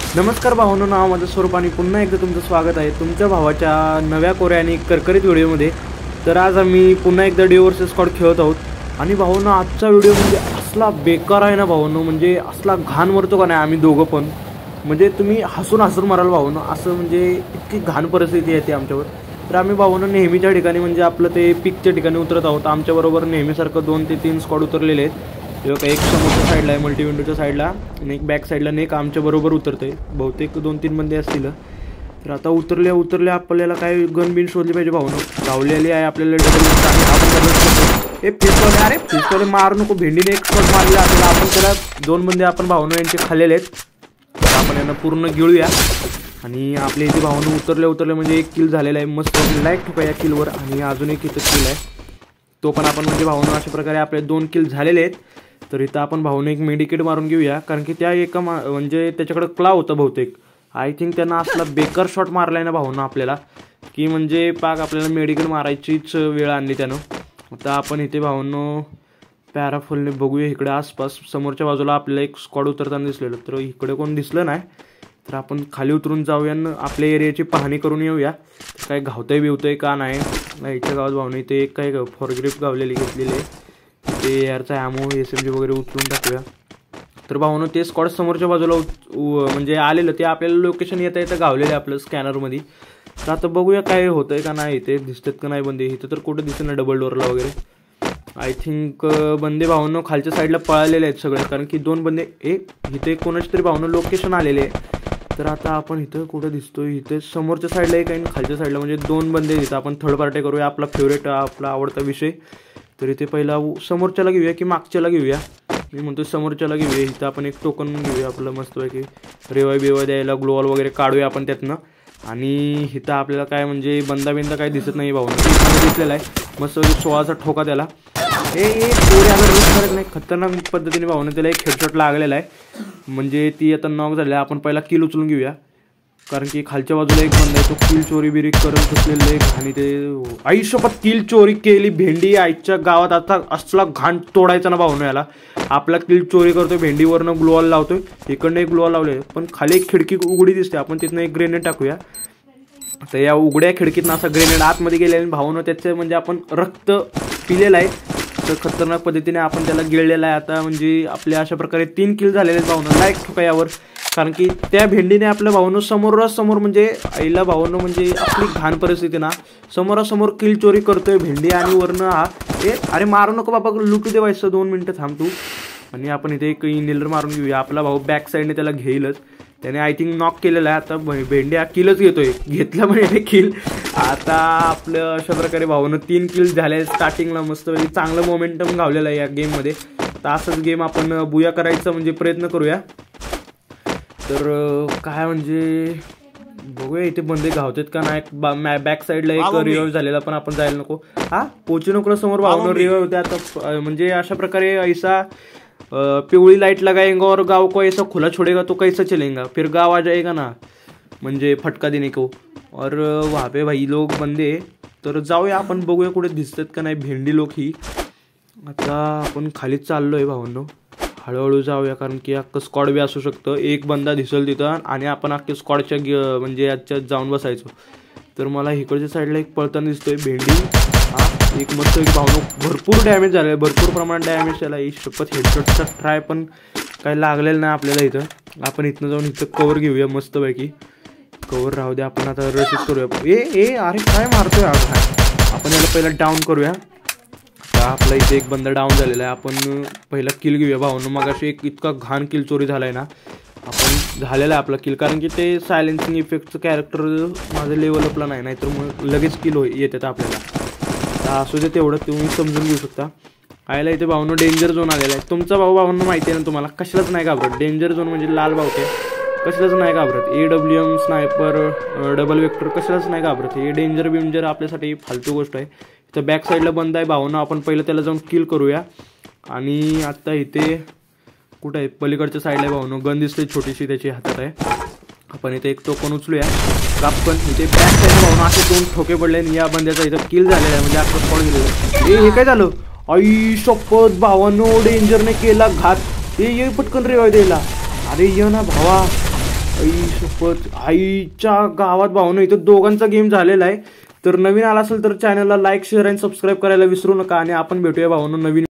नमस्कार भावांनो, नाव माझं स्वरूप आणि पुन्हा एकदा तुमचं स्वागत आहे तुमच्या भावाच्या नव्या कोऱ्या आणि करकरीत व्हिडिओमध्ये। तर आज आम्ही पुन्हा एकदा डिओ वर्सेस स्क्वॉड खेळत आहोत आणि भावांनो आजचा व्हिडिओ म्हणजे असला बेकार आहे ना भावांनो, म्हणजे असला घाण मरतो का नाही आम्ही दोघं पण, म्हणजे तुम्ही हसून हसून माराल भावांनो, असं म्हणजे इतकी घाण परिस्थिती येते आमच्यावर। तर आम्ही भावांनो नेहमीच्या ठिकाणी म्हणजे आपलं ते पिकच्या ठिकाणी उतरत आहोत। आमच्याबरोबर नेहमीसारखं 2 ते 3 स्क्वॉड उतरलेले आहेत। एक समोरच्या साईडला आहे मल्टी विंडोच्या साईडला आणि एक बॅक साईडला आणि एक आमच्या बरोबर उतरतंय, बहुतेक 2-3 बंदे असतील। तर आता उतरल्या आपल्याला काय गन बिन शोधली पाहिजे भावांनो, गावलेली आहे आपल्याला डबल हे फिस्टवाले, अरे फिस्टवाले मारू नको, भेंडीने एक शॉट मारला आपल्याला, आपण त्याला 2 बंदे आपण भावांनो यांचे खाल्लेले आहेत। तर आपण यांना पूर्ण गिळूया आणि आपल्या इथे भावांनो उतरल्या म्हणजे एक किल झालेला आहे, मस्त लाईक ठोका या किलवर आणि अजून एक इथं किल आहे, तो पण आपण म्हणजे भावांनो अशा प्रकारे आपले 2 किल झालेले आहेत। तर इथं आपण भाऊने एक मेडिकेट मारून घेऊया, कारण की त्या एका म्हणजे त्याच्याकडे क्लाव होतं बहुतेक, आय थिंक त्यांना असला बेकार शॉट मारलाय ना भाऊनं आपल्याला, की म्हणजे पाक आपल्याला मेडिकेट मारायचीच वेळ आणली त्यानं। आता आपण इथे भाऊंनो पॅराफुलने बघूया इकडे आसपास, समोरच्या बाजूला आपल्याला एक स्क्वॉड उतरताना दिसलेलं, तर इकडे कोण दिसलं नाही, तर आपण खाली उतरून जाऊया आणि आपल्या एरियाची पाहणी करून येऊया, काय घावतंय बिवतंय का नाही। इथच्या गावात भाऊनं इथे एक काय फॉरग्रिप गावलेली घेतलेली आहे, ते यारचा ॲमो SMG वगैरे उचलून टाकूया। तर भावांनो ते स्क्वॉड समोरच्या बाजूला म्हणजे आलेलं, ते आपल्याला लोकेशन येता येतं गावलेलं आपलं स्कॅनरमध्ये। तर आता बघूया काय होतंय का नाही, इथे दिसतात का नाही बंदे, इथं तर कुठं दिसत नाही डबल डोअरला वगैरे, आय थिंक बंदे भावांनो खालच्या साईडला पळालेले आहेत सगळे, कारण की 2 बंदे इथे कोणाच तरी भावांनो लोकेशन आलेले आहे। तर आता आपण इथं कुठं दिसतोय, इथे समोरच्या साईडला एक आहे खालच्या साईडला, म्हणजे 2 बंदे इथं आपण थर्ड पार्टी करूया, आपला फेवरेट आपला आवडता विषय। तर इथे पहिला समोरच्याला घेऊया की मागच्याला घेऊया, मी म्हणतो समोरच्याला घेऊया। इथं आपण एक टोकन घेऊया आपलं मस्तपैकी, रेवाय बेवाय द्यायला ग्लोअल वगैरे काढूया आपण त्यातनं, आणि इथं आपल्याला काय म्हणजे बंदा काय दिसत नाही भाऊंना, दिसलेला आहे मस्त 16चा ठोका त्याला, थोडे अगर रस करत नाही खतरनाक पद्धतीने भाऊनं त्याला एक हेडशॉट लागलेला आहे, म्हणजे ती आता नॉक झालेला आहे। आपण पहिला किल उचलून घेऊया, कारण की खालच्या बाजूला एक बंदा आहे तो किल चोरी बिरी करत बसलेलं आहे, आणि ते आयुष्यभर किल चोरी केली भेंडी आईच्या गावात, आता असला घाण तोडायचा ना भाऊनो याला, आपला किल चोरी करतोय भेंडीवरनं ग्लोअल लावतोय, इकडनं एक ग्लोअल लावले, पण खाली एक खिडकी उघडी दिसते, आपण तिथनं एक ग्रेनेड टाकूया। तर या उघड्या खिडकीतनं असा ग्रेनेड आतमध्ये गेले आणि भाऊनो त्याचं म्हणजे आपण रक्त पिलेलं आहे, तर खतरनाक पद्धतीने आपण त्याला गिळलेला आहे। आता म्हणजे आपल्या अशा प्रकारे 3 किल झालेले आहेत भाऊनो, लाईक ठोका यावर, कारण की त्या भेंडीने आपल्या भाऊनो समोरासमोर म्हणजे आईला भाऊनो म्हणजे आपली घाण परिस्थिती ना, समोरासमोर किल चोरी करतोय भेंडी आणि वरनं हा अरे मारू नको बाबा, लुटू दे व्हायचं 2 मिनटं थांब तू। आणि आपण इथे एक इनहेलर मारून घेऊया, आपला भाऊ बॅक साईडने त्याला घेईलच, त्याने आय थिंक नॉक केलेला आहे। आता भेंडी हा किलच घेतला म्हणजे किल। आता आपलं अशा प्रकारे भाऊनं 3 किल झाले स्टार्टिंगला, मस्त चांगलं मोमेंटम गावलेलं आहे या गेममध्ये। तर असंच गेम आपण बुया करायचा म्हणजे प्रयत्न करूया। तर काय म्हणजे बघूया इथे बंदे घावतात का नाही, बॅक साईडला एक रिवाइव झालेला पण आपण जायला नको, हा पोचू नको समोर भावनो रिवाइव होते। आता म्हणजे अशा प्रकारे ऐसा पिवळी लाईट लगाएंगा और गाव को ऐसा खुला छोड़ेगा तो कैसा चलेगा, फिर गाव आ जाएगा ना, म्हणजे फटका देने को, और वहाँ पे भाई लोग बंदे। तर जाऊया आपण बघूया कुठे दिसतात का नाही भेंडी लोक ही। आता आपण खालीच चाललोय भावांनो, हळूहळू जाऊया, कारण की अख्खं स्क्वॉड बी असू शकतं, एक बंदा दिसेल तिथं आणि आपण अख्खे स्क्वॉडच्या म्हणजे याच्यात जाऊन बसायचो। तर मला इकडच्या साईडला एक पळताना दिसतोय भेंडी, हा एक मस्त एक भावनो, भरपूर डॅमेज झालं आहे, भरपूर प्रमाणात डॅमेज झाला आहे, शपथ हेडशॉटचा ट्राय पण काही लागलेलं नाही आपल्याला इथं। आपण इथनं जाऊन इथं कवर घेऊया मस्तपैकी, कवर राहू द्या, आपण आता रशीच करूया। अरे काय मारतोय आपण याला पहिला डाऊन करूया। आपला इथे एक बंदा डाऊन झालेला आहे, आपण पहिला किल घेऊया भावांनो, मग अशी एक इतका घाण किल चोरी झालाय ना, आपण झालेला आहे आपला किल, कारण की ते सायलेन्सिंग इफेक्टचं कॅरेक्टर माझं लेवल अपला नाही, तर मग लगेच किल येतात आपल्याला। असू दे तेवढं तुम्ही समजून घेऊ शकता। आयला इथे भावांनो डेंजर झोन आलेला आहे, तुमचा भावांनो माहिती आहे ना तुम्हाला, कशालाच नाही घाबरत, डेंजर झोन म्हणजे लाल भावते, कशालाच नाही घाबरत, AWM स्नायपर डबल वेक्टर कशालाच नाही घाबरत, हे डेंजर बिंजर आपल्यासाठी फालतू गोष्ट आहे। तर बॅक साईडला बंद आहे भावना, आपण पहिलं त्याला जाऊन किल करूया। आणि आता इथे कुठं आहे पलीकडच्या साईडला आहे भावनो, गन दिसते छोटीशी त्याची हातात आहे, आपण इथे एक टोकन उचलूया कापकन। इथे बॅक साईडला भावना असे 2 ठोके पडले आणि या बंद्याचा इथं किल झालेला आहे, म्हणजे आपण स्पॉट गेलेलं। हे काय झालं, आई शपथ भावानो डेंजरने केला घात, ये पटकन रिवाइव द्यायला, अरे ये ना भावा, आई शपथ, आईच्या गावात भावना इथं दोघांचा गेम झालेला आहे. तर नवीन आला असेल तर चॅनलला लाईक शेअर आणि सबस्क्राईब करायला विसरू नका आणि आपण भेटूया भावना नवीन